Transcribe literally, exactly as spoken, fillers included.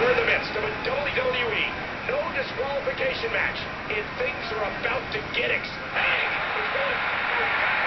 We're in the midst of a W W E no disqualification match, and things are about to get exciting. Hey, it's going